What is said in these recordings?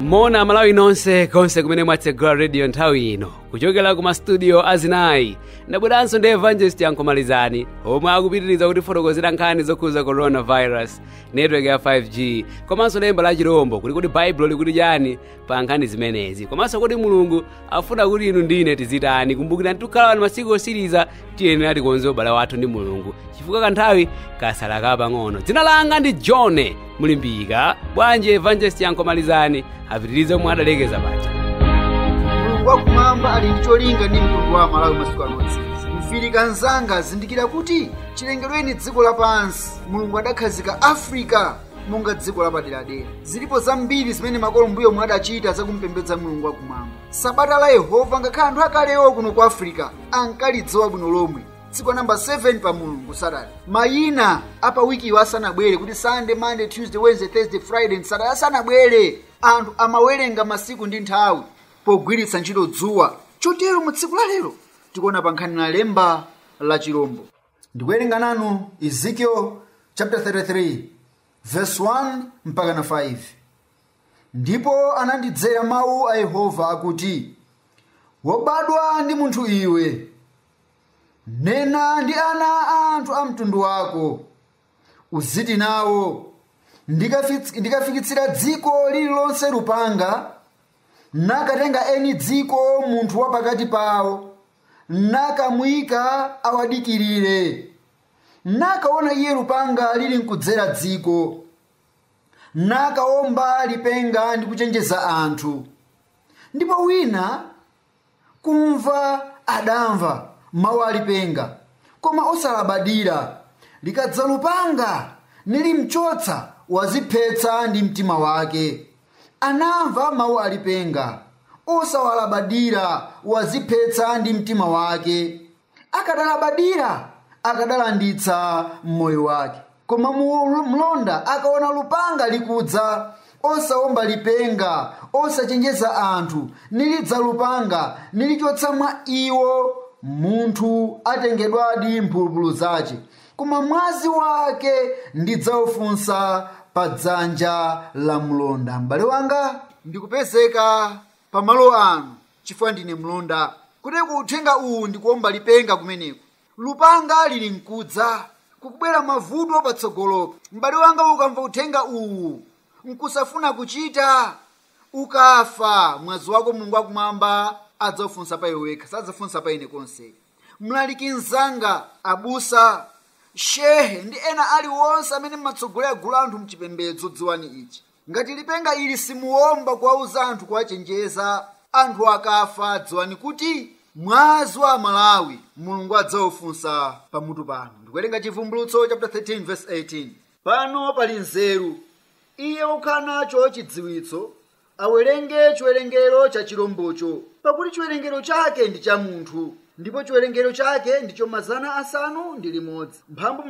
Mona Malawi nonse konse kumene mwatsegula radio nthawi ino kuchokera ku mastudio azinayi ndabweranso ndi evangelist yankomalizani omwe akupitiriza kuti fotokozera nkhani zokhuza coronavirus network ya 5G komanso lemba la chirombo kuti baibulo likuti chani pa nkhani zimenezi komanso kuti mulungu afuna kuti inu ndine tizitani kumbukira ntukhala ni masiku osiriza tiyenera tikonze ubale wathu ndi mulungu chifukwa kanthawi kasala kapang'ono. Dzina langa ndi John Mulimbika. Bwanji evangelist yankomalizani apitirize omwe adalekeza paja. Mulungu wakumwamba ali ndi cholinga ndi mtundu wa Malawi masiku anonse. Mfirika nzanga zindikira kuti chilengedweni dziko lapansi mulungu adakhazika Africa monga dziko lapaderadera. Zilipo zambiri zimene makolo mbuyo omwe adachita zakumpembedza mulungu wakumwamba. Sabata la Yehova ngakhala anthu akalewo kuno ku Africa ankalidziwa bwino lomwe. Tsiku namba 7 pa mulungu Saturday. Mayina apa wiki asanabwere kuti Sunday, Monday, Tuesday, Wednesday, Thursday, Friday and Saturday asanabwere. Anthu amawerenga masiku ndi nthawi pogwiritsa ntchito dzuwa. Chotero mu tsiku la lero tikuona pa nkhani la lemba la chirombo. Ndikuwerenga nanu Ezekiel chapter 33 verse 1 mpaka na 5. Ndipo anandidzera mawu a Yehova akuti, wobadwa ndi munthu iwe, nena ndi ana a anthu a mtundu wako, uziti nawo, ndikafikitsira dziko lililonse lupanga, nakatenga eni dziko munthu wa pakati pawo, nakamuyika awadikirire, nakaona iye lupanga lili nkudzera dziko, nakaomba lipenga ndi kuchenjeza anthu. Ndipo wina kumva adamva mawu alipenga, koma osalabadira, likadza lupanga nilimchotsa waziphetsa ndi mtima wake. Anamva mawu alipenga, osawalabadira waziphetsa ndi mtima wake. Akadalabadira akadalanditsa moyo wake. Koma mlonda akaona lupanga likudza, osaomba lipenga, osachenjeza anthu, nilidza lupanga nilichotsa mwa iwo, munthu atengedwadi mphulupulu zace, koma mwazi wake ndidzaufunsa pa dzanja la mlonda. M'bale wanga, ndikupezeka pa malo anu chifukwa ndine mlonda. Kuteko uthenga uwu ndikuomba lipenga kumeneko. Lupanga lili nkudza, kukubwera mavuto patsogolopo. M'bale wanga, ukamva uthenga uwu nkusafuna kuchita, ukafa, mwazi wako mulungu wakumwamba adzafunsa pa iwe wekha, sadzafunsa pa ine konse. Mlaliki nzanga, abusa, shehe ndi ena aliwonse amene mmatsogolera gulu anthu mchipembedzo, dziwani ichi: ngati lipenga ili simuomba kuwauza anthu, kuwachenjeza anthu akafa, dziwani kuti mwazi wa Malawi mulungu adzaufunsa pamutu pano. Ndikuwerenga Chivumbulutso chapter 13 verse 18. Pano pali nzeru, iye okhala nacho chidziwitso awerenge chiwerengero cha chirombocho, pakuti chiwerengero chake ndi cha munthu, ndipo chiwerengero chake ndicho 500, mphambu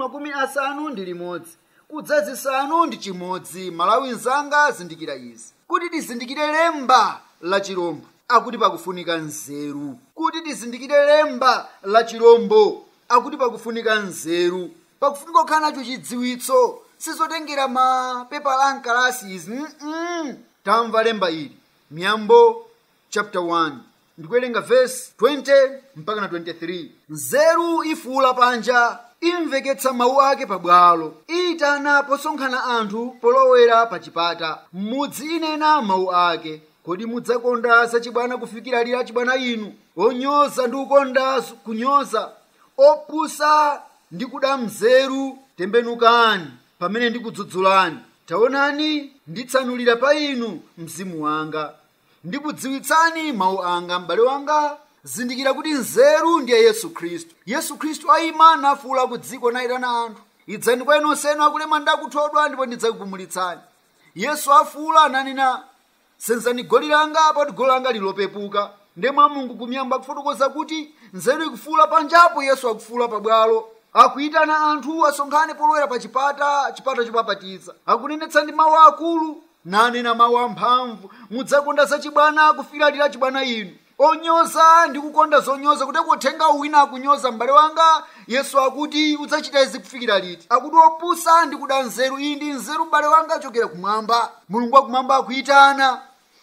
50 kudza zisanu ndi chimodzi. Malawi nzanga, zindikira izi kuti tizindikire lemba la chirombo, akuti pakufunika nzeru. Kuti tizindikire lemba la chirombo, akuti pakufunika nzeru. Pakufunika kukhala nacho chidziwitso, sizotengera mapepa a nkalasi izi. Tamva lemba ili, Miyambo chapter 1 ndikuwerenga verse 20 mpaka na 23. Nzeru ifuula panja, imveketsa mawu ake pabwalo, itana posonkhana anthu polowera pa chipata. Mudzi inena mawu ake. Kodi mudzakonda zachibwana kufikira lira chibwana inu? Onyoza ndi ukonda kunyoza, opusa ndi kuda mzeru, tembenukani pamene ndikudzudzulani. Taonani, nditsanulira pa inu mzimu wanga, ndikudziwitsani mawu anga. M'bale wanga, zindikira kuti nzeru ndiye Yesu Khristu. Yesu Khristu ayima nafuula ku dziko nayitana anthu, idzani kwa inu nonsenu akulema ndi akuthodwa ndipo ndidzakupumulitsani. Yesu afuula ananena, senzani goli langa, poti goli langa lilopepuka. Ndemwa Mulungu kumiyamba kufotokoza kuti nzeru ikufuula panjapo, Yesu akufuula pabwalo. Akuyitana anthu asonkhane polowera pa chipata chopapatiza. Akunenetsa ndi mawu akulu, nanena mawu amphamvu: mudzakonda zachibwana kufikira lira chibwana inu. Onyoza ndi kukonda zonyoza, kuti uthenga wina akunyoza. M'bale wanga, Yesu akuti udzachita izi kufikira liti? Akuti opusa ndi kuda nzeru. Iyi ndi nzeru, m'bale wanga, achokera kumwamba. Mulungu wakumwamba akuyitana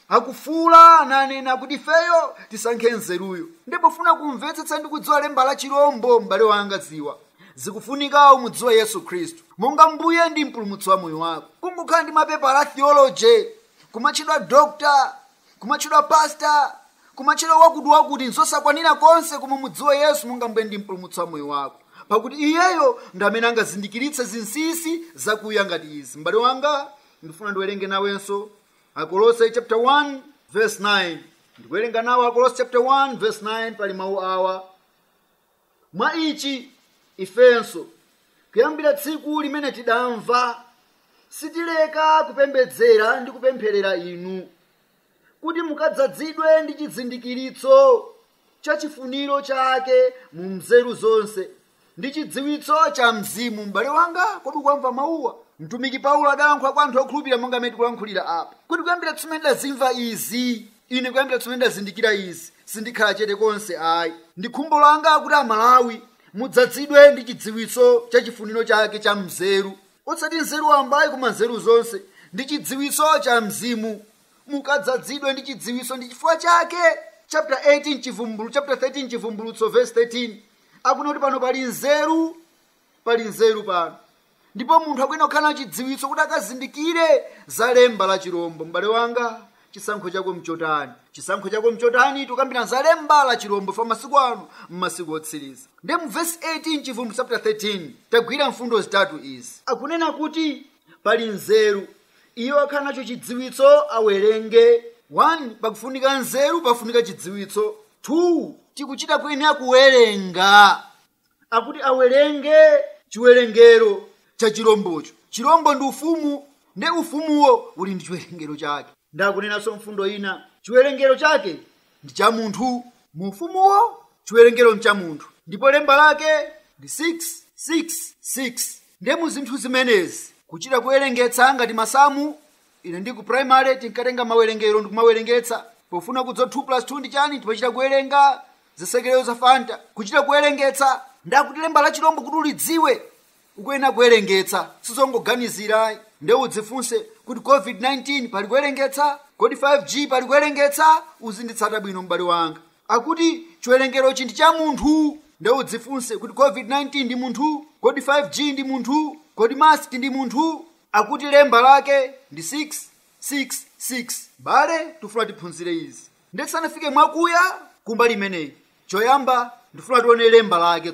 akufuula nanena kuti feyo tisankhe nzeruyo. Ndipo funa kumvetsetsa ndi kudziwa lemba la chirombo m'bale wanga dziwa. Zikufunika umudziwe Yesu Khristu monga mbuye ndi mpulumutsi wa moyo wako. Kungokhala ndi mapepala a theology, kumatchedwa doctor, kumatchedwa pastor, kumatchedwa wakuti nzosakwanira konse koma mudziwe Yesu monga mbuye ndi mpulumutsi wa moyo wako. Pakuti iyeyo ndi amene angazindikiritse zinsinsi zakuya ngati izi. M'bale wanga ndifuna ndiwerenge nawenso Akolose chapter 1 verse 9. Ndikuwerenga nawo Akolose chapter 1 verse 9 pali mawu awa. Mwa ichi ifenso kuyambira tsiku limene tidamva sitileka kupembedzera ndi kupempherera inu kuti mukadzazidwe ndi chizindikiritso cha chifuniro chake mu nzeru zonse ndi chidziwitso cha mzimu. M'bale wanga kodi ukumva mawuwa? Mtumiki Paulo adayankhula kwa anthu okhulupirira monga mmene tikulankhulira apa kuti kuyambira tsiku ndazimva izi, ine kuyambira tsiku ndazindikira izi sindikhala chete konse ayi. Ndi khumbo langa kuti Amalawi mudzazidwe ndi chidziwitso cha chifuniro chake cha mzeru, osati nzeru ambayi koma nzeru zonse ndi chidziwitso cha mzimu. Mukadzazidwe ndi chidziwitso ndi chifukwa chake. Chapter 13 chivumbulutso verse 13 akuna kuti pano pali nzeru pano. Ndipo munthu akuyenera kukhala chidziwitso kuti akazindikire za lemba la chirombo. M'bale wanga chisankho chako mchotani? Chisankho chako mchotani tukambira za lemba la chirombo fa masiku ano m'masiku otsiriza. Ndi mu verse 18 chivumbulutso chapter 13 tagwira mfundo zitatu izi. Akunena kuti pali nzeru, iyo akhala nacho chidziwitso awerenge. 1 pakufunika nzeru pafunika chidziwitso. 2 tikuchita kuyenera kuwerenga, akuti awerenge chiwerengero cha chirombocho. Chirombo ndi ufumu, ndi ufumuwo uli ndi chiwerengero chake. Ndakunenanso mfundo ina, chiwerengero chake ndi cha munthu. Mu ufumuwo chiwerengero ndi cha munthu, ndipo lemba lake ndi 666. Ndi mu zinthu zimenezi kuchita kuwerengetsa ngati masamu. Ine ndi ku primary tinkatenga mawerengero ndi kumawerengetsa. Pofuna kudziwa 2+2 ndi chani timachita kuwerenga zisekelero za fanta. Kuchita kuwerengetsa ndakuti lemba la chirombo kuti ulidziwe ukuyenera kuwerengetsa, sizongoganizira. Ndi udzifunse kuti COVID-19 pali kuwerengetsa, kodi 5G pali kuwerengetsa, uzinditsata bwino m'bale wanga. Akuti chiwerengero chi ndi cha munthu. Ndi udzifunse kuti COVID-19 ndi munthu, kodi 5G ndi munthu, kodi mask ndi munthu. Akuti lemba lake ndi 666. Bale tufuna tiphunzire izi. Ndisanafike mwakuya kumbali imeneyi, choyamba ndifuna tione lemba lake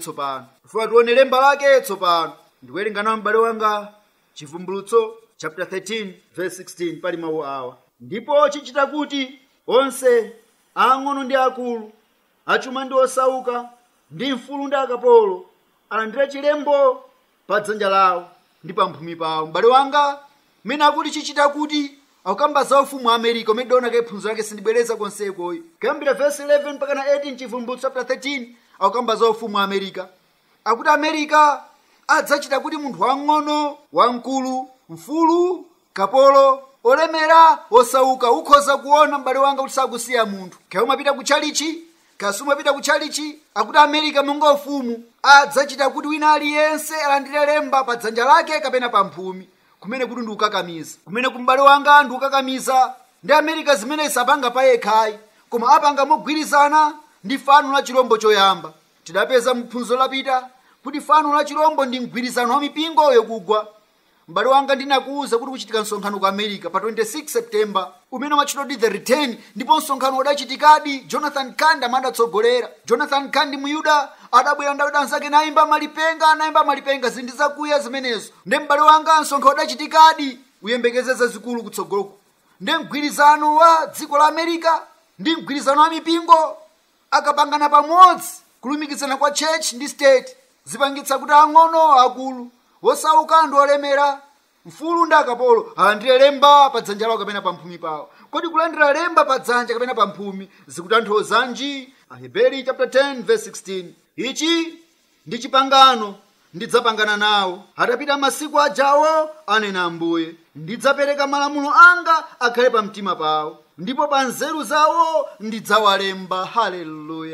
tsopano. Ndikuwerenga nawo m'bale wanga chivumbulutso chapter 13 verse 16 pali mawu awa. Ndipo chichita kuti onse ang'ono ndi akulu, achuma ndi osauka, ndi mfulu ndi akapolo alandire chilembo pa dzanja lawo ndi pa mphumi pawo. M'bale wanga mene akuti chichita kuti akukamba za ufumu wa Amerika umene ndiona phunziro lake sindibwereza konseko. Kuyambira verse 11 mpaka na 18 chivumbulutso chapter 13 akukamba za ufumu wa Amerika. Akuti Amerika adzachita kuti munthu wang'ono, wamkulu, mfulu, kapolo, olemera, osauka ukhoza kuona m'bale wanga kuti sakusiya munthu. Kaya umapita kutchalichi, kaya sumapita kutchalichi, akuti Amerika monga ufumu adzachita kuti wina aliyense alandire lemba pa dzanja lake kapena pa mphumi. Kumene kuti ndi ukakamiza, kumene kumbale wanga ndi ukakamiza. Ndi Amerika zimene isapanga pa yekhayi koma apanga mogwirizana ndi fano la chirombo choyamba. Tidapeza mphunziro lapita kuti fano la chirombo ndi mgwirizano wa mipingo yokugwa. M'bale wanga ndinakuwuza kuti kuchitika msonkhano ku America pa 26 September umene wachitwa ndi the return, ndipo msonkhano udachitikadi. Jonathan Kanda madatsogolera. Jonathan Kandi muyuda adabwera ndi anzake naimba malipenga zindi zakuya zimenezo. Ndi m'bale wanga msonkhano udachitikadi uyembekezeza zikulu kutsogoloko. Ndi mgwirizano wa dziko la America ndi mgwirizano wa mipingo akapangana pamodzi kulumikizana kwa church ndi state zipangitsa kuti ang'ono, akulu, osauka ndi olemera, mfulu ndi akapolo alandire lemba pa dzanja lawo kapena pa mphumi pawo. Kodi kulandira lemba pa dzanja kapena pa mphumi zikutanthozanji? Aheberi chapter 10 verse 16. Ichi ndi chipangano ndidzapangana nawo atapita masiku ajawo, anena Ambuye, ndidzapereka malamulo anga akhale pa mtima pawo, ndipo pa nzeru zawo ndidzawalemba. Haleluya.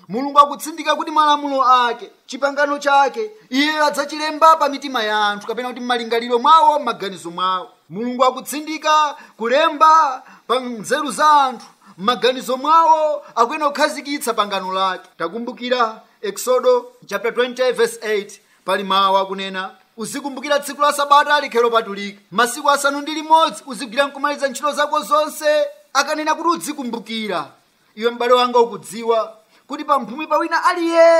mulungu akutsindika kuti malamulo ake, chipangano chake, iye adzachilemba pa mitima ya anthu, kapena kuti m'malingaliro mwawo, m'maganizo mwawo. Mulungu akutsindika kulemba pa nzeru za anthu, m'maganizo mwawo akuyena kukhazikitsa pangano lake. Takumbukira Exodo chapter 20 verse 8, pali mawu akunena, uzikumbukira tsiku la Sabata likhale lopatulika, masiku asanu ndi limodzi uzigwira nkumaliza ntchito zako zonse. Akanena kuti uzikumbukira, iwe m'bale wanga ukudziwa kuti pamphumi pa wina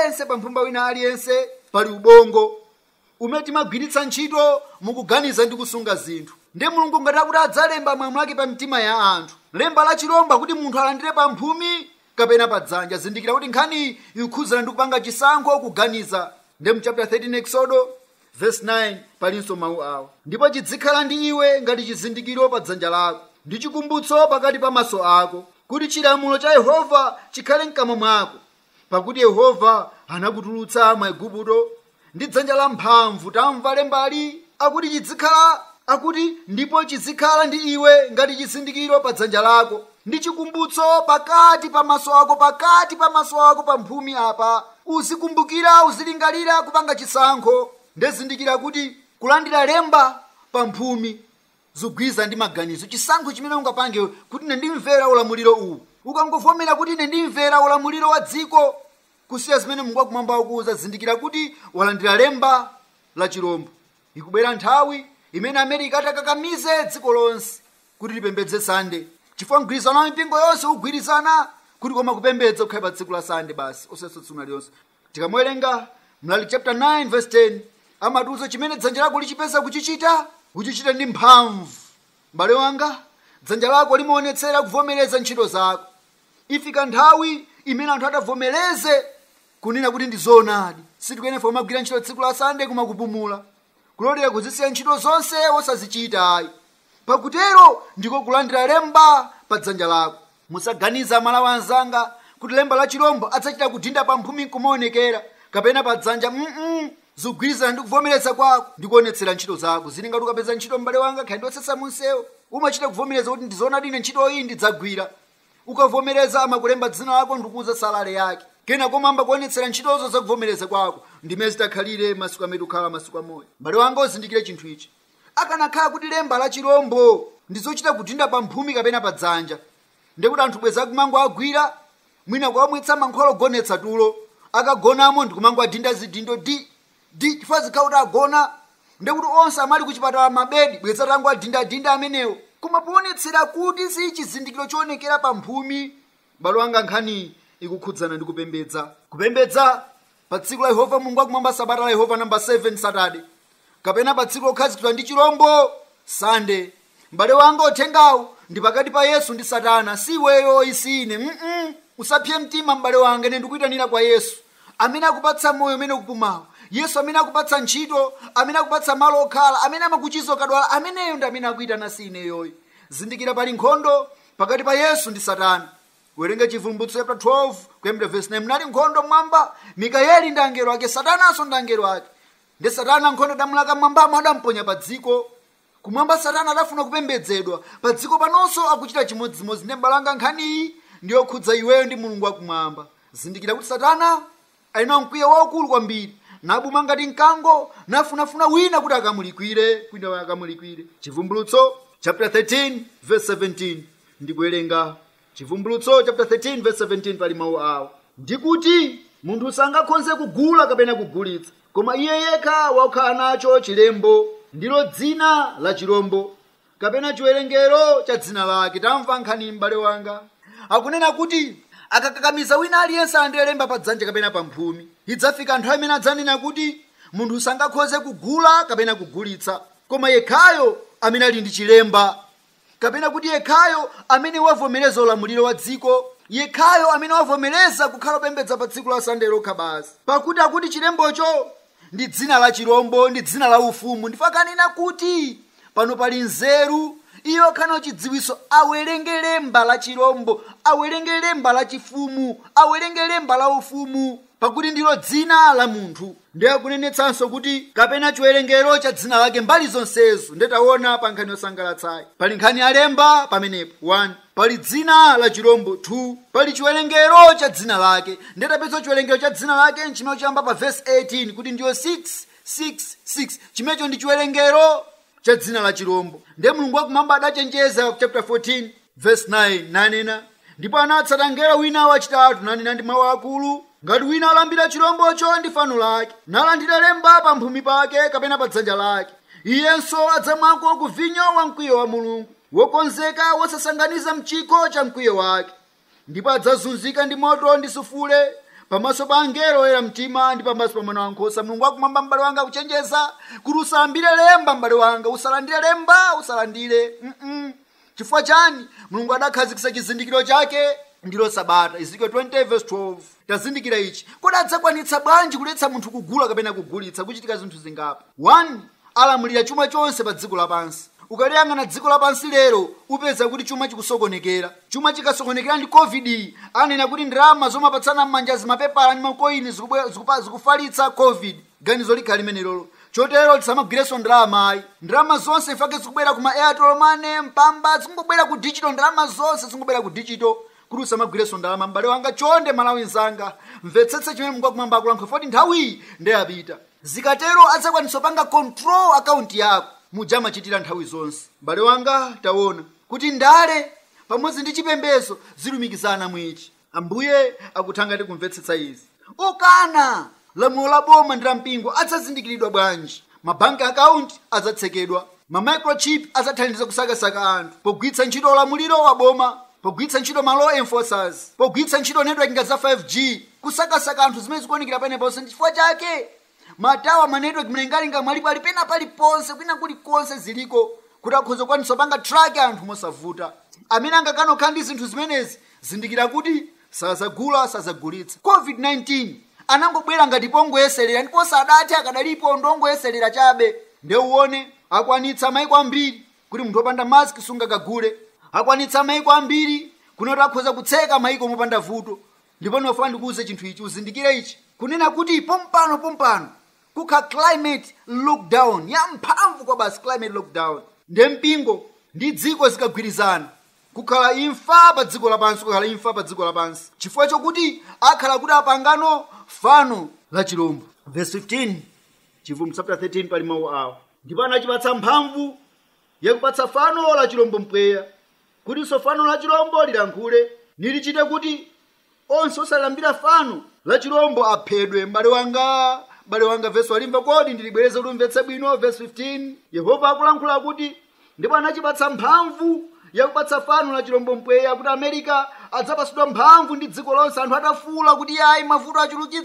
aliyense pali ubongo umene timagwiritsa ntchito mukuganiza ndi kusunga zinthu. Ndi mulungu ngati akuti adzalemba malamulo ake pa mitima ya anthu, lemba la chirombo kuti munthu alandire pamphumi kapena pa dzanja, zindikira kuti nkhani ikukhudzana ndi kupanga chisankho kuganiza. Ndi mu chapter 13 Exodo verse 9 palinso mawu awo, ndipo chizikhala ndi iwe ngati chizindikiro pa dzanja lako ndi chikumbutso pakati pa maso ako, kuti chilamulo cha Yehova chikhale mkamwa mwako, pakuti Yehova anakutulutsa mu Igupto ndi dzanja la mphamvu. Tamva lembali akuti ndipo chizikhala ndi iwe ngati chizindikiro pa dzanja lako ndi chikumbutso pakati pa maso ako pamphumi apa. Uzikumbukira, uzilingalira kupanga chisankho. Ndezindikira kuti kulandira lemba pamphumi zigwiza ndi maganizo, chisankho chimene ungapange kuti ine ndimvera ulamuliro uwu. Ukangofomera kuti ine ndimvera ulamuliro wa dziko kusiya zimene Mulungu wakumwamba akuwuza, zindikira kuti walandira lemba la chirombo. Ikubwera nthawi imene America atakakamize dziko lonse kuti lipembedze Sande, chifukwa mgwirizano wa mipingo yonse ugwirizana kuti koma kupembedza kukhale pa tsiku la Sande basi, osasotsuna liyonse. Tikamuwerenga Mlaliki chapter 9 verse 10, amatiuza chimene dzanja lako lichipeza kuchichita ndi mphamvu. M'bale wanga, dzanja lako limaonetsera kuvomereza ntchito zako. Ifika nthawi imene anthu atavomereze kunena kuti ndi zoonadi, sitikuyenefa kumagwira ntchito tsiku la Sande koma kupumula, kulolera kuzisiya ntchito zonse osazichita ayi. Pakutero ndiko kulandira lemba pa dzanja lako. Musaganiza malawa anzanga kuti lemba la chirombo adzachita kudinda pamphumi kumaonekera kapena pa dzanja. Zigwirizana ndi kuvomereza kwako ndi kuonetsera ntchito zako. Zili ngati ukapeza ntchito m'bale wanga khali ndosesa munsewu, umachita kuvomereza kuti ndizoonadi ine ntchito iyi ndidzagwira. Ukavomereza amakulemba dzina lako ndikuuza salale yake. Kena komamba kuonetsera ntchitozo za kuvomereza kwako ndimene zitakhalire masiku amene ukhala masiku amoyo. M'bale wanga uzindikire chinthu ichi. Akanakhala kuti lemba la chirombo ndizochita kudinda pamphumi kapena pa dzanja, ndikuti anthu bweza kumango agwira mwina kuamwitsa mankhwala ogonetsa tulo, akagonamo ndikumango adinda zidindo chifukwa zikhala kuti agona, ndikuti onse amali kuchipatala mabedi bweza tango adinda amenewo. Koma poonetsera kuti si chizindikiro choonekera pamphumi, m'bale wanga nkhani ikukhudzana ndi kupembedza pa tsiku la Yehova Mulungu wakumwamba, Sabata la Yehova namba 7 Saturday, kapena pa tsiku lokhazikitsidwa ndi chirombo Sunday. M'bale wanga uthengawu ndi pakati pa Yesu ndi Satana, si iweyo isine. Usapye mtima m'bale wanga, ine ndikuyitanira kwa Yesu amene akupatsa moyo umene ukupumawo, Yesu amene akupatsa ntchito, amene akupatsa malo okhala, amene amakuchiza ukadwala, ameneyo ndi amene akuyitana si ineyoyi. Zindikira pali nkhondo pakati pa Yesu ndi Satana. Werenge Chivumbulutso chapter 12 kuyambira verse 9. Mnali nkhondo mwamba, Mikayeli ndi angelo ake, Satananso ndi angelo ake. Ndi Satana nkhondo adamulaka mwambamo, adamponya pa dziko. Kumwamba Satana adafuna kupembedzedwa, pa dziko panonso akuchita chimodzimodzi. Ndi m'bale wanga nkhaniyi ndiyokhudza iweyo ndi Mulungu wakumwamba. Zindikira kuti Satana ali na mkwiyo waukulu kwambiri, nabuma ngati mkango, nafunafuna wina kuti akamulikwire. Chivumbulutso chapter 13 verse 17. Ndikuwerenga Chivumbulutso chapter 13 verse 17 pali mawu awo, ndikuti munthu sangakhonze kugula kapena kugulitsa, koma iye yekha wakhala nacho chilembo, ndilo dzina la chirombo kapena chiwerengero cha dzina lake. Tamva nkhani m'bale wanga, akunena kuti akakakamiza wina aliyense alandire lemba pa dzanja kapena pa mphumi, idzafika nthawi imene adzanena kuti munthu sangakhoze kugula kapena kugulitsa, koma yekhayo amene ali ndi chilemba, kapena kuti yekhayo amene wavomereza ulamuliro wa dziko, yekhayo amene wavomereza kukhala opembedza pa tsiku la Sande lokha basi. Pakuti akuti chilembocho ndi dzina la chirombo, ndi dzina la ufumu. Ndipo akanena kuti pano pali nzeru, iyo kana chidziwiso awerenge lemba la chirombo, awerenge lemba la chifumu, awerenge lemba la ufumu, pakuti ndilo dzina la munthu. ndiye akunenetsanso kuti kapena chiwerengero cha dzina lake mbali zonsezo. Ndetaona pa nkhani yosangalatsayi pali nkhani yalemba pamenepo 1, pali dzina la chirombo 2, pali chiwerengero cha dzina lake. Ndetapeza chiwerengero cha dzina lake chimene chiyamba pa verse 18 kuti ndiyo 666, chimenecho ndi chiwerengero cha dzina la chirombo. Ndiye Mulungu wakumwamba adachenjeza chapter 14 verse 9 nanena, ndipo anatsata mngelo wina wachitatu nanena ndi mawu akulu, ngati wina alambira chirombocho ndi fano lake nalandira lemba pa mphumi pake kapena pa dzanja lake, iyenso adzamwako ku vinyo wa mkwiyo wa Mulungu wokonzeka wosasanganiza mchikho cha mkwiyo wake, ndipo adzazunzika ndi moto ndi sufule pamaso pa angelo oyera mtima ndi pamaso pa Mwana Wankhosa. Mulungu wakumwamba m'bale wanga kuchenjeza kuti usalambire lemba m'bale wanga, usalandire lemba, usalandire chifukwa chani? Mulungu adakhazikitsa chizindikiro chake ndilo Sabata. Ezekiel 20 verse 12. Tazindikira ichi. Kodi adzakwanitsa bwanji kuletsa munthu kugula kapena kugulitsa? Kuchitika zinthu zingapi? 1, alamulira chuma chonse pa dziko lapansi. Ukaliyang'ana dziko lapansi lero upeza kuti chuma chikusokonekera. Chuma chikasokonekera ndi COVID. Anena kuti ndalama zomapatsana m'manja zimapepala ndi makoini zikufalitsa COVID. Ganizo likhala limenelo. Chotero tisamagwirenso ndalama ayi. Ndalama zonse ifake zikubwera kuma Airtel Money, Mpamba, zikungobwera ku digital. Ndalama zonse zikungobwera ku digital. Kuti usamagwirenso ndalama. M'bale wanga chonde Malawi nzanga, mvetsetse chimene Mulungu wakumwamba akulankhula, foti nthawi ndeyapita. Zikatero adzakwanitsa panga control account yako mujamachitira nthawi zonse. M'bale wanga taona kuti ndale pamodzi ndi chipembedzo zilumikizana mwichi. Ambuye akuthanga tikumvetsetsa izi. Ukana lamulo la boma ndi la mpingo adzazindikiridwa bwanji? Mabanki account adzatsekedwa, ma microchip adzathandiza kusakasaka anthu pogwiritsa ntchito ulamuliro wa boma, pogwiritsa ntchito ma law enforcers, pogwiritsa ntchito network za 5G kusakasaka anthu zimene zikuonekera peneponse. Chifukwa chake matawa ma network mlengalinga mwalipo ali pena paliponse kwina kulikonse ziliko kuti akhoza kukwanitsa panga track anthu mosavuta. Amene angakana okhala ndi zinthu zimenezi zindikira kuti sazagula sazagulitsa. COVID-19 anangobwera ngati pongoyeserera, ndipo sadati akadalipo ndongoyeserera chabe. Ndiye uone akwanitsa maiko ambiri kuti munthu wopanda mask sungakagule, akwanitsa maiko ambiri kunoti akhoza kutseka maiko mopanda vuto. Ndipo ndofuna ndikuuze chinthu ichi, uzindikire ichi, kunena kuti pompano kukha climate lockdown ya mphamvu kwa basi, climate lockdown. Ndiye mpingo ndi dziko zikagwirizana kukhala imfa pa dziko lapansi, kukhala imfa pa dziko lapansi chifukwa chokuti akhala kuti apangano fano la chirombo. Verse 15 chivumbulutso chapter 13 pali mawu awa, ndipo anachipatsa mphamvu yakupatsa fano la chirombo mpweya, kutinso fano la chirombo lilankhule nilichite kuti onse osalambira fano la chirombo aphedwe. M'bale wanga verse walimva kodi ndilibwereze kuti umvetse bwino. Verse 15 Yehova akulankhula kuti ndipo anachipatsa mphamvu yakupatsa fano la chirombo mpweya, kuti America adzapatsidwa mphamvu ndi dziko lonse. Anthu atafuula kuti ayi mavuto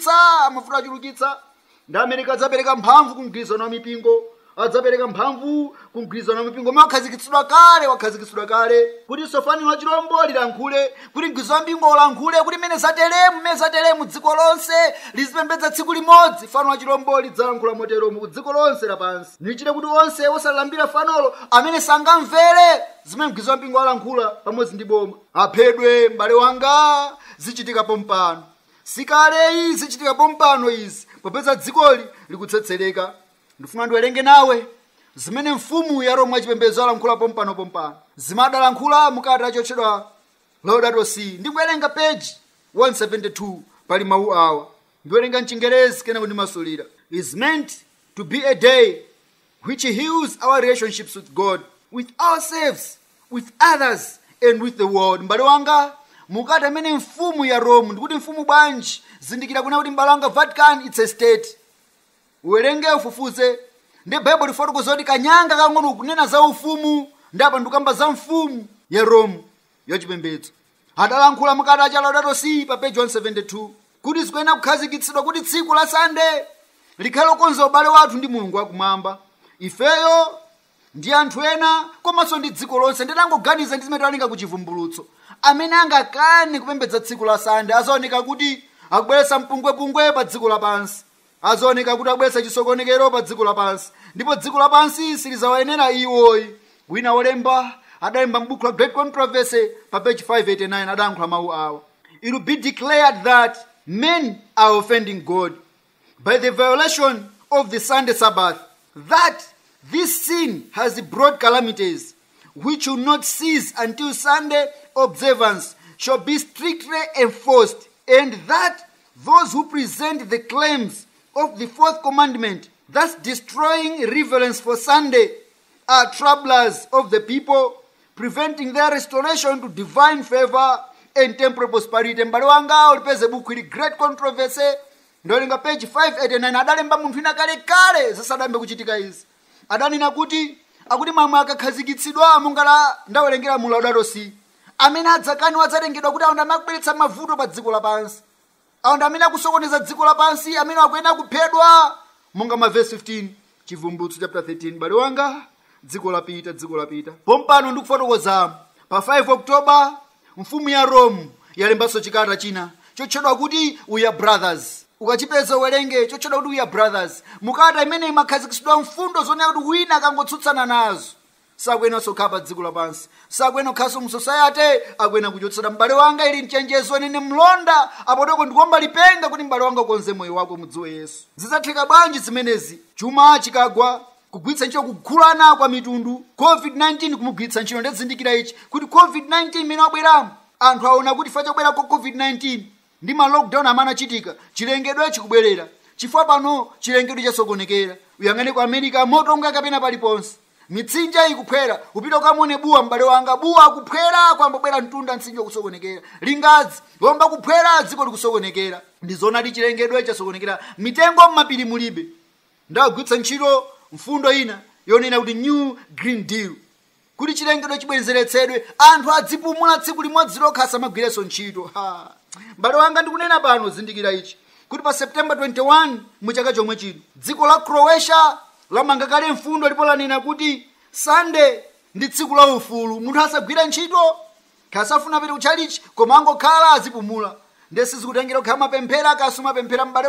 achulukitsa. Ndi America adzapereka mphamvu ku mgwirizano wa mipingo, adzapereka mphamvu ku mgwirizano wa mipingo omwe wakhazikitsidwa kale kuti fano la chirombo lilankhule, kuti mgwirizano wa mpingo ulankhule kuti mmene zateremu dziko lonse lizipembedza tsiku limodzi. Fano la chirombo lidzalankhula moteromo ku dziko lonse lapansi. Nichite kuti onse osalambira fanolo amene sangamvere zimene mgwirizano wa mpingo walankhula pamodzi ndi boma aphedwe. M'bale wanga zichitika pompano, sikale izi zichitika pompano izi, popeza dzikoli likutsetsereka. Ndifuna ndiwerenge nawe zimene mfumu ya Roma chipembedzo alankhula pompano zimadalankhula mukati achotchedwa Laudato Si. Ndikuwerenga page 172 pali mawu awa, ndiwerenga mchingerezi kena kundimasulira. Is meant to be a day which heals our relationships with God, with ourselves, with others and with the world. M'bale wanga mukati amene mfumu ya Roma, ndikuti mfumu bwanji, zindikira kuna kuti m'bale wanga Vatican it's a state. Uwerenge ufufuze, ndi Bible lifotokoza kuti kanyanga kang'ono kunena za ufumu, ndi apa ndikamba za mfumu ya Roma yachipembedzo. Adalankhula mukati acha Laudato Si pa page 172 kuti zikuyenera kukhazikitsidwa kuti tsiku la Sunday likhale lokonza ubale wathu ndi Mulungu wakumwamba. Ifeyo ndi anthu ena komanso ndi dziko lonse. Nditangoganiza ndi zimene talinga ku chivumbulutso, amene angakane kupembedza tsiku la Sunday azaoneka kuti akubweretsa mpungwepungwe pa dziko lapansi, azaoneka kuti akubweretsa chisokonekero pa dziko lapansi, ndipo dziko lapansi silizawayenera iwoyi. Wina wolemba adalemba m'buku la Great Controversy pa page 589 adalankhula mawu awa. It will be declared that men are offending God. by the violation of the Sunday Sabbath, that this sin has brought calamities which will not cease until Sunday observance shall be strictly enforced, and that those who present the claims of the fourth commandment, thus destroying reverence for Sunday, are troublers of the people, preventing their restoration to divine favor and temporal prosperity. Mbale wanga ulipeze buku ili Great Controversy, ndolenga page 589. Adalemba munthu ina kale zasadambe kuchitika izi. Adanena kuti mamwe akakhazikitsidwa mungala ndawerengera mu Laudato Si, amene adzakani wadzalengedwa kuti aonda amakubweretsa mavuto pa dziko lapansi, aonda amene akusokoneza dziko lapansi, amene akuyenda kuphedwa, monga ma verse 15 Chivumbulutso chapter 13. Mbale wanga dziko lapita. Pompano ndikufotokoza pa 5 October mfumu ya Rome yalembanso chikalata china chotchedwa kuti We Are Brothers. Ukachipeza uwerenge chotchedwa kuti We Are Brothers. Mukalata imene imakhazikitsidwa mfundo zonena kuti wina akangotsutsana nazo sakwenanso kukhala pa dziko lapansi, sakwena kukhalanso mu society, akwena kuchotsera. M'bale wanga ili mchenjezo nene mlonda apoteko ndikomba lipenga kuti m'bale wanga ukonze moyo wako mudziwe Yesu. Zidzatheka bwanji zimenezi? Chuma chikagwa, kugwiritsa ntchito kugulana kwa mitundu, COVID-19 kumugwiritsa ntchito. Ndezindikira ichi kuti COVID-19 imene wabweramo anthu aona kuti chifukwa chobwera kwa COVID-19 ndi ma lockdown amene achitika, chilengedwe chikubwerera. Chifukwa pano chilengedwe chasokonekera. Uyang'ane ku America moto unga kapena paliponse. Mitsinje ikuphwera, upita ukamone buwa m'bale wanga, buwa akuphwera kwambobwera mtunda mtsinje ukusokonekera. Lingadzi lomba kuphwera dziko likusokonekera. Ndizona ndi chilengedwe chasokonekera. Mitengo m'mapiri mulibe. Ndagwiritsa ntchito mfundo ina yonena kuti New Green Deal, kuti chilengedwe chibwezeretsedwe, anthu adzipumula tsiku limodzi lokha asamagwirenso ntchito. M'bale wanga ndikunena pano, zindikira ichi kuti pa September 21 muchaka chomwe chino dziko la Croatia lamanga kale mfundo ndipo lanena kuti Sunday ndi tsiku la ufulu, munthu asagwira ntchito, kasafuna pete kuchalichi koma angokhala azipumula. Ndesi zikutengera kukhala mapemphera, akasuma pemphera. M'bale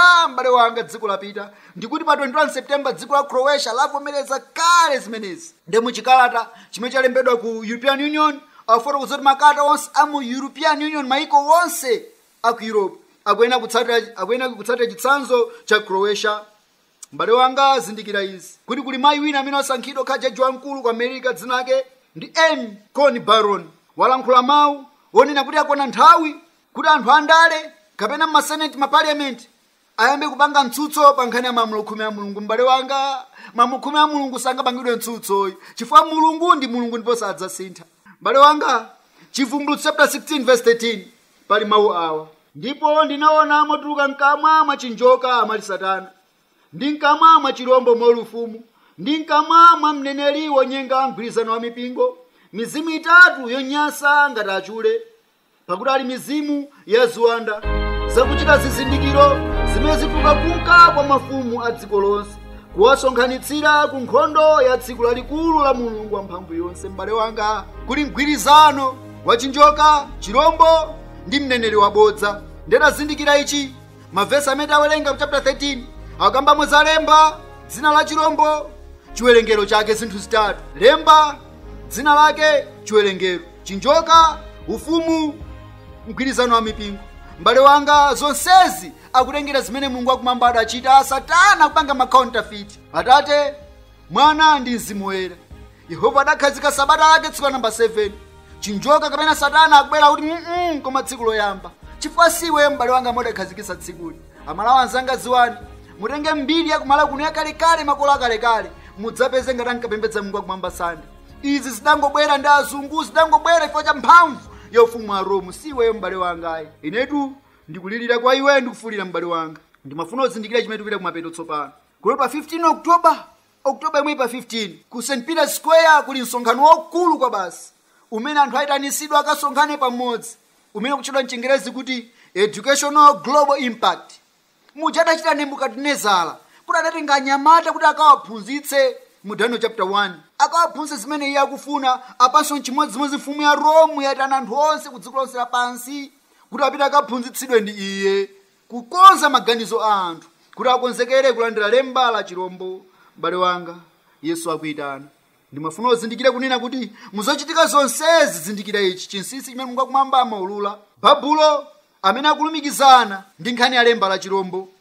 wanga dziko lapita. Ndikuti pa 21 September dziko la Croatia lavomereza kale zimenezi. Nde muchikalata chimene chalembedwa ku European Union afotokoza kuti makalata onse amu European Union, maiko onse aku Europe akwena kutsatira chitsanzo cha Croatia. M'bale wanga zindikira izi kuti kuli mayi wina amene asankhidwa kha jaji wamkulu ku America, dzina lake ndi Anne Coney Barron. Walankhula mawu wonena kuti akona nthawi kuti anthu andale kapena masenate mapaliamenti ayambe kupanga mtsutso pa nkhani ya malamulo khumi a Mulungu. M'bale wanga malamulo khumi a Mulungu sangapangidwe mtsutsoyi chifukwa Mulungu ndi Mulungu ndipo sadzasintha. M'bale wanga Chivumbulutso chapter 16 verse 13 pali mawu awa: ndipo ndinaona motuluka mkamwa mwa chinjoka mwa Satana, ndi mkamwa mwa chirombo mwa ufumu, ndi mkamwa mwa mneneri wonyenga mgwirizano wa mipingo, mizimu itatu yonyansa ngati achule, pakuti ali mizimu ya ziwanda zakuchita zizindikiro zimene zituluka kunka kwa mafumu a dziko lonse, kuwasonkhanitsira ku nkhondo ya tsiku lalikulu la Mulungu wamphamvu yonse. M'bale wanga kuli mgwirizano wa chinjoka, chirombo ndi mneneri wabodza. Ndinazindikira ichi mavesi amene awerenga chapter 13 akambamo za lemba, dzina la chirombo, chiwerengero chake zinthu zitatu: lemba, dzina lake, chiwerengero; chinjoka, ufumu, mgwirizano wa mipingo. M'bale wanga zonsezi akutengera zimene Mulungu akumwamba adachita. Satana kupanga ma counterfeit. Atate, Mwana ndi Mzimu Woyera. Yehova adakhazika sabata yake tsiku namba 7. Chinjoka kapena Satana akubwera kuti koma tsiku loyamba. Chifukwa siwe m'bale wanga modakhazikisa tsikuli. Amalawa anzanga ziwani, mutenge mbiri ya kumala kuno yakalekale, makolo akalekale, mudzapeze ngati ankapembedza Mulungu akumwamba Sunday. Izi zidangobwera ndi azungu, zidangobwera chifukwa cha mphamvu ya ufumu wa Rome. Siwe m'bale wanga ayi. Inetu ndikulirira kwa iwe, ndikufulira m'bale wanga. Ndimafuna uzindikira chimene tikupita kumapeto tsopano. Kuli pa 15 October imwe pa 15 ku St. Peter's Square kuli msonkhano waukulu kwa basi umene anthu aitanisidwa akasonkhane pamodzi, umene kutchedwa mchingerezi kuti Educational Global Impact. Muja adachita Nebukadinezara kuti adatenga anyamata kuti akawaphunzitse mu Daniel chapter 1, akawaphunzitse zimene iye akufuna. Apanso chimodzimodzi mfumu ya Rome yatana anthu onse ku dziko lonse lapansi kuti apita akaphunzitsidwe ndi iye, kukonza maganizo a anthu kuti akonzekere kulandira lemba la chirombo. M'bale wanga, Yesu akuyitana. Ndimafuna uzindikire kunena kuti muzochitika zonsezi, zindikira ichi chinsinsi chimene Mulungu akumwamba amaulula. Babulo amene akulumikizana ndi nkhani ya lemba la chirombo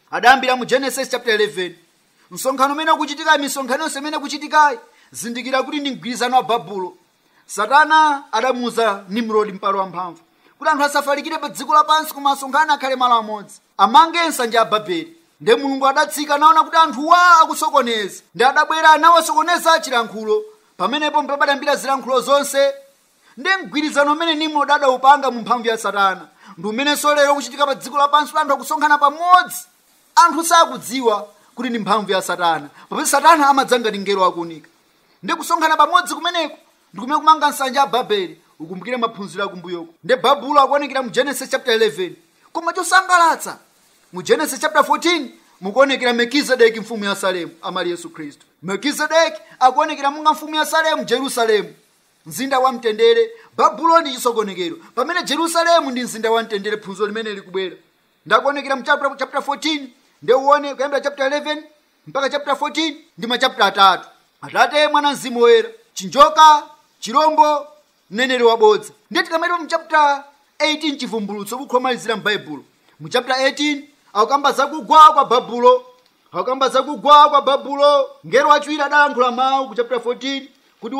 adayambira mu Genesis chapter 11. Msonkhano umene ukuchitika, misonkhano yonse imene kuchitikayi, zindikira kuti ndi mgwirizano wa Babulo. Satana adamuza Nimrodi mpalo wamphamvu kuti anthu asafalikire pa dziko lapansi koma asonkhane akhale malo amodzi, amange nsanja ya Babeli. Nde Mulungu adatsika naona kuti anthuwa akusokoneza, ndi adabwera nawasokoneza chilankhulo. Pamenepo mpabadambira zilankhulo zonse. Ndi mgwirizano umene Nimrodi adawupanga mu mphamvu ya Satana ndi umenenso lero kuchitika pa dziko lapansi, anthu akusonkhana pamodzi. Anthu sakudziwa kuti ndi mphamvu ya Satana, popeza Satana amadzanga ndi ngelo akuunika. Ndi kusonkhana pamodzi kumeneko ndi kumene kumanga nsanja ya Babeli. Ukumbukire maphunziro akumbuyoko. Nde Babulo akuonekera mu Genesis chapter 11. Koma chosangalatsa, mu Genesis chapter 14 mukuonekera Melkizedeki mfumu ya Salemu, amali Yesu Khristu. Melkizedeki akuonekera monga mfumu ya Salemu, Jerusalemu mzinda wa mtendere. Babulo ndi chisokonekero, pamene Jerusalemu ndi mzinda wa mtendere. Phunziro limene likubwera ndakuonekera mu chapter 14. Nde uone kuyambira chapter 11 mpaka chapter 14 ndi machapter atatu. Atate, Mwana, Mzimu Woyera, chinjoka, chirombo, mneneri wabodza. Ndiye tikamaliza mu chapter 18 chivumbulutso bukhomalizira m'Baibulo. Mu chapter 18 akukamba zakugwa kwa Babulo, akukamba zakugwa kwa Babulo. Ngelo wachiwiri adalankhula mawu ku chapter 14 kuti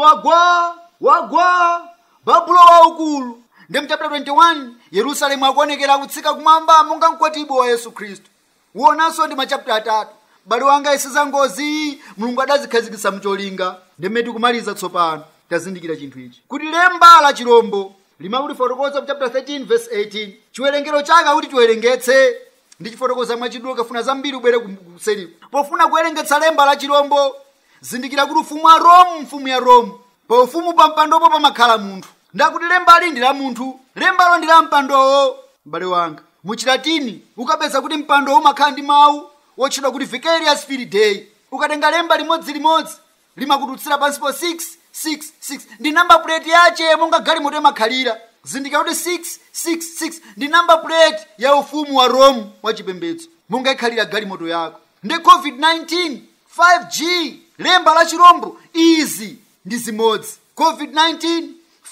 wagwa Babulo waukulu. Ndi mu chapter 21 Yerusalemu akuonekera kutsika kumwamba monga mkwatibwi wa Yesu Khristu. Uonanso ndi machapter atatu. Bale wanga isiza ngozi, Mulungu adazikhazikitsa mcholinga. Ndimene kumaliza tsopano tazindikira chinthu ichi kuti lemba la chirombo limakulifotokoza mu chapter 13 verse 18. Chiwerengero chake kuti chiwerengetse ndi chifotokoza mwachidule. Kafuna zambiri ubwere kuseriku. Pofuna kuwerengetsa lemba la chirombo, zindikira kuti ufumu wa Rome, mfumu ya Rome, pa ufumu pa mpandopo pamakhala munthu. Ndakuti lembali ndi la munthu, lembalo ndi la mpandowo. M'bale wanga, mu Chilatini ukapeza kuti mpandowo umakhala ndi mawu wotchedwa kuti vicarious fidei. Ukatenga lemba limodzi limakututsira pansipo 666 ndi number plate yache monga galimoto imakhalira. Zindikira kuti 666 ndi number plate ya ufumu wa Rome wa chipembedzo monga ikhalira galimoto yako. Ndi COVID-19 5G lemba la chirombo izi ndi zimodzi. COVID-19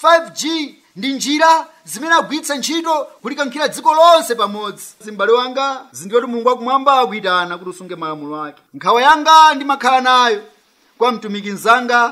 5G ndi njira zimene agwiritsa ntchito kulikankhira dziko lonse pamodzi. M'bale wanga, zindikira kuti Mulungu wakumwamba akuyitana kuti usunge malamulo ake. Nkhawa yanga ndimakhala nayo kwa mtumiki mzanga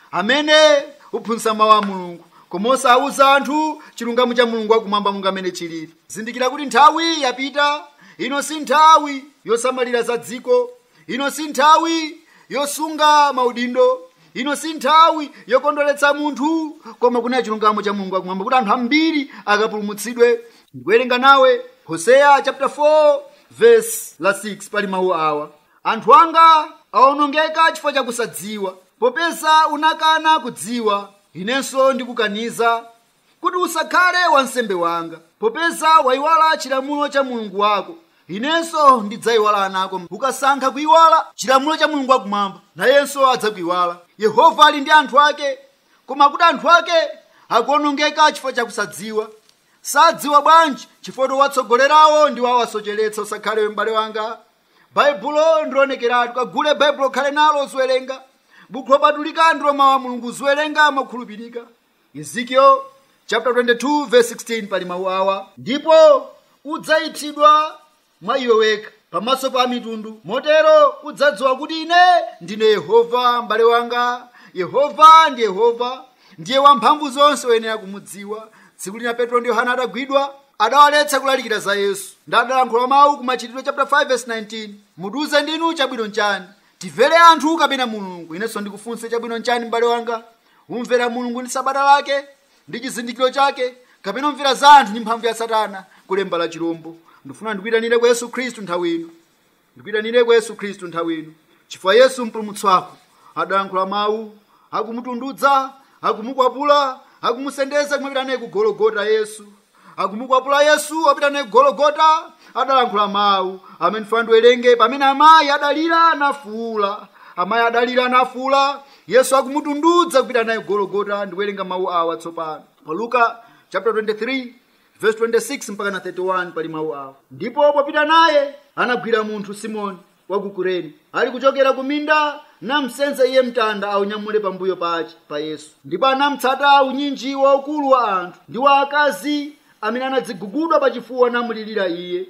amene uphunzitsa mawu a Mulungu koma osauza anthu chilungamo cha Mulungu wakumwamba monga amene chilili. Zindikira kuti nthawi yapita. Ino si nthawi yosamalira za dziko, ino si nthawi yosunga maudindo, ino si nthawi yokondweretsa munthu, koma kuna chilungamo cha Mulungu wakumwamba kuti anthu ambiri akapulumutsidwe. Ndikuwerenga nawe Hosea chapter 4 verse la 6. Pali mawu awa: anthu anga awonongeka chifukwa cha kusadziwa. Popeza unakana kudziwa, inenso ndikukaniza kuti usakhale wansembe wanga. Popeza wayiwala chilamulo cha Mulungu wako, inenso ndidzayiwala anako. Ukasankha kuyiwala chilamulo cha Mulungu wakumwamba, nayenso adzakuyiwala. Yehova ali ndi anthu ake, koma kuti anthu ake akuonongeka chifukwa cha kusadziwa. Sadziwa bwanji chifukwa watsogolerawo ndi wawasocheretsa. Usakhale m'bale wanga. Baibulo ndionekeratu. Kagule Baibulo khale nalo uziwerenga. Buku lopatulika ndilo mawu a Mulungu uziwerenga mokhulupirika. Ezekiel chapter 22 verse 16 pali mawu awa: ndipo udzayipsidwa mwa iwe wekha pamaso pa mitundu, motero udzadziwa kuti ine ndine Yehova. M'bale wanga, Yehova ndi Yehova, ndiye wamphamvu zonse, woyenera kumudziwa. Tsiku lina Petro ndi Yohana adagwidwa, adawaletsa kulalikira za Yesu. Ndadalankhula mawu ku Machitidwe chapter 5 verse 19: muduze ndinu chabwino nchani, tivere anthu kapena Mulungu? Inenso ndikufunse, chabwino nchani m'bale wanga? Umvera Mulungu ndi sabata lake ndi chizindikiro chake, kapena umvera za anthu ndi mphamvu ya Satana kulemba la chirombo? Ndifuna ndikuyitanire kwa Yesu Khristu nthawi ino, ndikuyitanire kwa Yesu Khristu nthawi ino, chifukwa Yesu mpulumutsi wako adalankhula mawu, akumutundudza, akumukwapula, akumusendeza kumapita naye ku Gologota. Yesu akumukwapula, Yesu apita naye ku Gologota, adalankhula mawu amene funa ndiwerenge. Pamene amayi adalira nafuula, amayi adalira nafuula, Yesu akumutundudza kupita naye ku Gologota. Ndiwerenga mawu awa tsopano pa Luka chapter 23 verse 26 mpaka na 31 pali mawu awa: ndipo popita naye anagwira munthu Simoni wa ku Kurene, ali kuchokera ku minda, namsenza iye mtanda aunyamule pambuyo pache pa Yesu. Ndipo anamutsata unyinji waukulu wa anthu ndi wa akazi amene anadzigugudwa pachifuwa namulirira iye.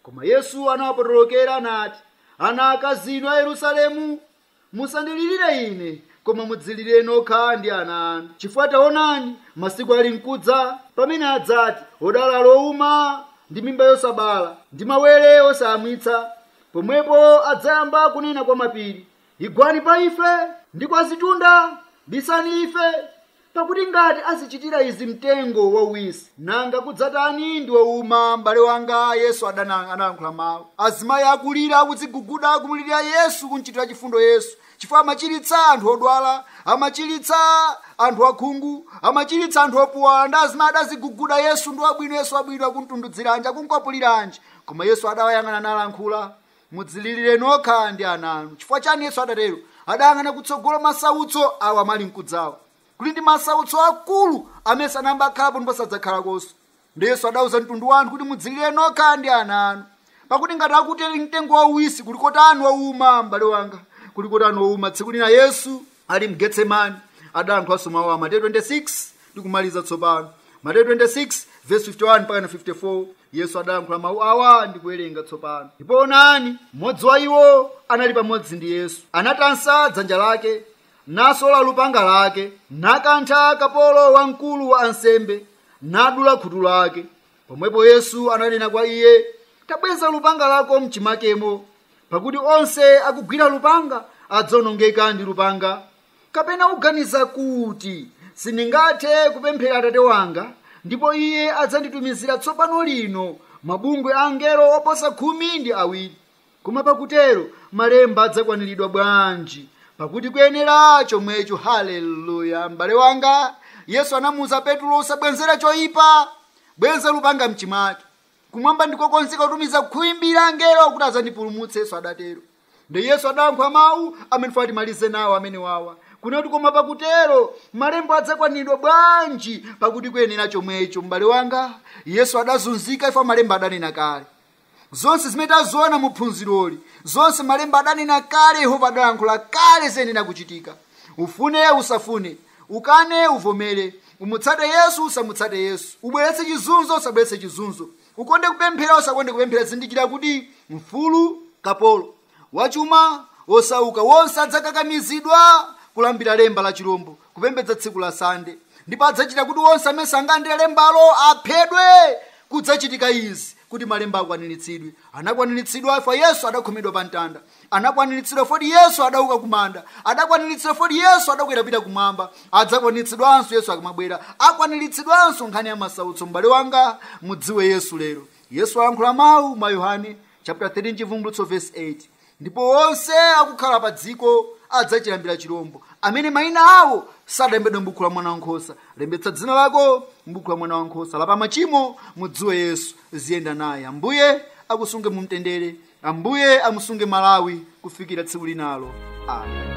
Koma Yesu anawapotolokera nati, ana akazi a Yerusalemu, musandilirire ine, koma mudzilirire nokha ndi ana anu. Chifukwa taonani, masiku ali mkudza pamene adzati, odala lowuma ndi mimba yosabala ndi mawere osayamwitsa, pomwepo adzayamba kunena kwa mapiri, igwani pa ife, ndi kwa zitunda, bisani ife. Pakuti ngati azichitira izi mtengo wauwisi, nanga kudzatani ndi wowuma. M'bale wanga, Yesu anayankhula mawu. Azimayi akulira akudziguguda kumulirira Yesu, kunchitira chifundo Yesu, chifukwa amachiritsa anthu odwala, amachiritsa anthu akhungu, amachiritsa anthu opuwala. Ndi azimayi adaziguguda, Yesu ndi wabwino, Yesu wabwino, akuntundudziranji, akunkwapuliranje. Koma Yesu adawayang'ana nalankhula, mudzilirire nokha ndi ana anu. Chifukwa chani Yesu adatero? Adayang'ana kutsogolo masautso awa mali mkudzawo, kuli ndi masautso akulu amene sanayamba akhalapo ndipo sadzakhalako. Ndi Yesu adauza mtundu wanu kuti mudzilirire nokha ndi ana anu. Pakuti ngati akuti mtengo wauwisi, kuliko tani wauma. M'bale wanga, kuliko tani wauma. Tsiku lina Yesu ali mgetsemani adayankhulaso mawu a Mateyu 26 ndikumaliza tsopano. Mateyu 26 verse 51 mpaka 54. Yesu adayankhula mawu awa ndikuwerenga tsopano. Ndipo onani, mmodzi wa iwo anali pamodzi ndi Yesu, anatansa dzanja lake, nasola lupanga lake, nakantha kapolo wamkulu wa ansembe, nadula khutu lake. Pomwepo Yesu ananena kwa iye, tabweza lupanga lako mchimakemo, pakuti onse akugwira lupanga adzawonongeka ndi lupanga. Kapena uganiza kuti sindingathe kupemphera Atate wanga, ndipo iye adzanditumizira tsopano lino mabungwe a angelo oposa 12? Koma pakutero malemba adzakwaniridwa bwanji? Pakuti kuyenera chomwecho. Haleluya. M'bale wanga, Yesu anamuwuza Petro, usabwenzere choyipa, bwenza lupanga mchimake. Kumwamba ndiko konzeka kutumiza khwimbi la angelo kuti adzandipulumutse. Yesu adatero. Ndi Yesu adayankhula mawu amene fati malize nawo amene wawa. Kunoti koma pakutero malemba adzakwaniridwa bwanji? Pakuti kuyenera chomwecho. M'bale wanga, Yesu adazunzika ifa malemba adanena kale. Zonse zimene taziona mu phunziroli, zonse malemba adanena kale. Yehova adayankhula kale ziyenera kuchitika. Ufune usafune, ukane uvomere, umutsate Yesu usamutsate Yesu, ubweretse chizunzo usabweretse chizunzo, ukonde kupemphera usakonde kupemphera. Zindikira kuti mfulu kapolo, wachuma osauka, wonse adzakakamizidwa kulambira lemba la chirombo, kupembedza tsiku la Sande. Ndipo adzachita kuti wonse amene sangalandire lembalo aphedwe. Kudzachitika izi kuti malemba akwaniritsidwe. Anakwaniritsidwa ifa Yesu adakhomedwa pa mtanda, anakwaniritsidwa foti Yesu adauka kumanda, adakwaniritsidwa foti Yesu adakwera pita kumwamba, adzakwaniritsidwanso Yesu akamabwera, akwaniritsidwanso nkhani ya masautso. M'bale wanga, mudziwe Yesu lero. Yesu ayankhula mawu ma Yohane chapter 13 chivumbulutso verse 8. Ndipo onse akukhala pa dziko adzachilambira chirombo, amene mayina awo sadalembedwe m'buku la Mwana Wankhosa. Lembetsa dzina lako m'buku la Mwana Wankhosa. Lapa machimo, mudziwe Yesu, ziyenda naye. Ambuye akusunge mu mtendere, Ambuye amusunge Malawi kufikira tsiku linalo. Amen.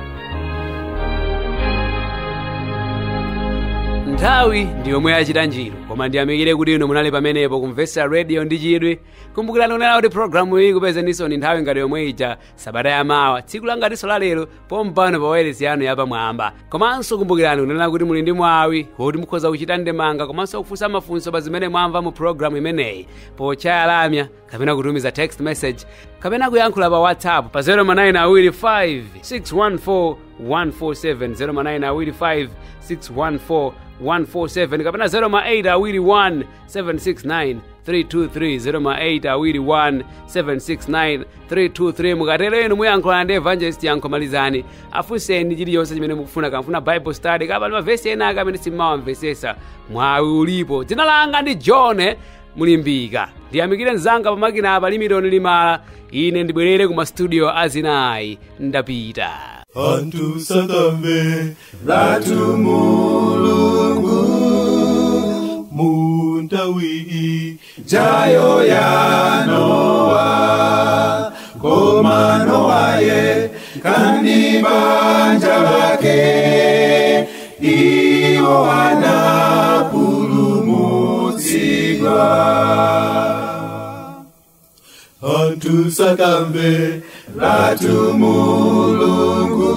Nthawi ndi yomwe yachita njiro, koma ndiyamikire kuti inu munali pamenepo kumvetsera radio ndi chidwi. Kumbukirani kunena kuti programu iyi kupezeninso ni nthawi ngati yomwe ija sabata yamawa, tsiku langatinso la lero, pompano pa wailesi yanu yapamwamba. Komanso kumbukirani kunena kuti muli ndi mwawi woti mukhoza kuchita ndemanga komanso kufunsa mafunso pa zimene mwamva mu programu imeneyi pochaya lamya kapena kutumiza text message kapena kuyankhula pa WhatsApp pa 0925 614 147 0925 614 147 kapena 0821 769 323 0821 769 323. Mukatero inu muyankhula ndi Evangelist Yanko Malizani, afunseni chiliyonse chimene mukufuna. Kamufuna Bible study kapena mavesi ena amene simumamvesesa, mwawi ulipo. Dzina langa ndi John Mulimbika. Ndiyamikire mzanga pamakina apa Limiton Limala. Ine ndibwerere kuma studio azinayi ndapita. Antu sakambe ratu Mulungu muntawi jayo ya Noa, koma Noaye kandi banja lake iwo anapulumutsidwa. Antu sakambe ratu Mulungu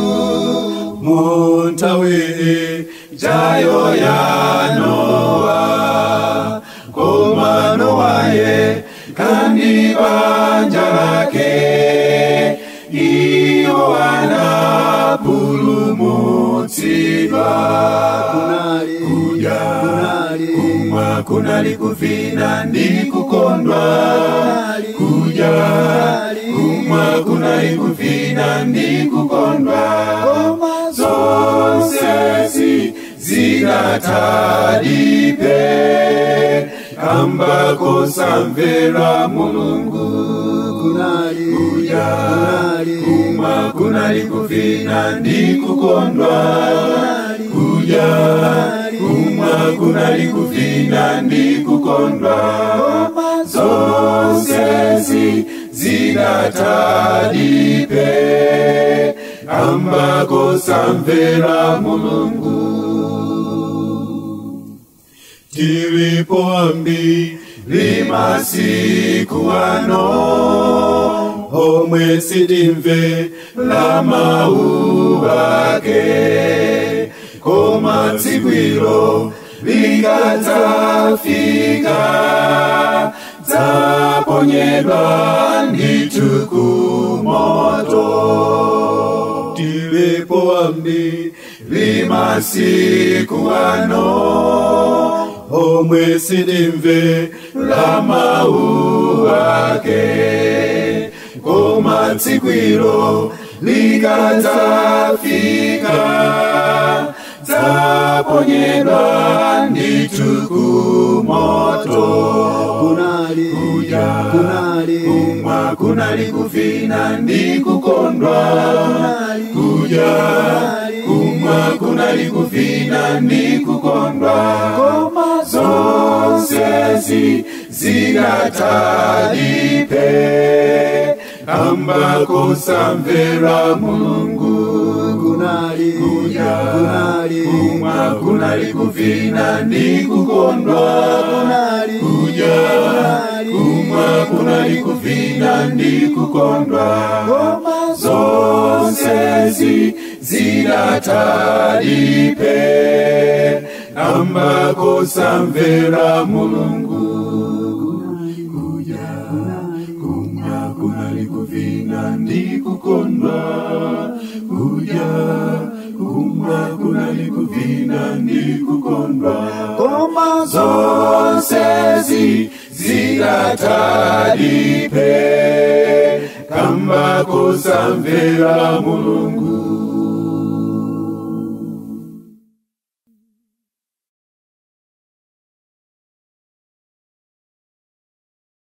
muntawi jayo ya Noa, koma Noaye kandi kupulumutsidwa kudya kumwa kunali kuvina ndi kukondwa kudya kumwa kunali kuvina ndi kukondwa zonsezi zinatadipe kamba kosamvera Mulungu kudya kumwa kunali kuvina ndi kukondwa kudya kumwa kunali kuvina ndi kukondwa zonsezi zinatadipe kamba kosamvera Mulungu. Tilipo ambiri masiku ano omwe sitimve la mau ake koma tsiku likadzafika dzaponyedwa ndithu kumoto. Tilipo ambiri masiku ano omwe sitimve la mau ake koma tsiku likadzafika dzaponyedwa ndithu kumoto. Kudya kumwa kunali kuvina ndi kukondwa kudya kumwa kunali kuvina ndi kukondwa zonsezi zinatadipe kamba kosamvera Mulungu kudya kumwa kunali kuvina ndi kukondwa kudya kumwa kunali kuvina ndi kukondwa zonsezi zinatadipe kamba kosamvera Mulungu kudya kumwa kunali kuvina ndi kukondwa kudya kumwa kunali kuvina ndi kukondwa zonsezi zinatadipe kamba kosamvera Mulungu.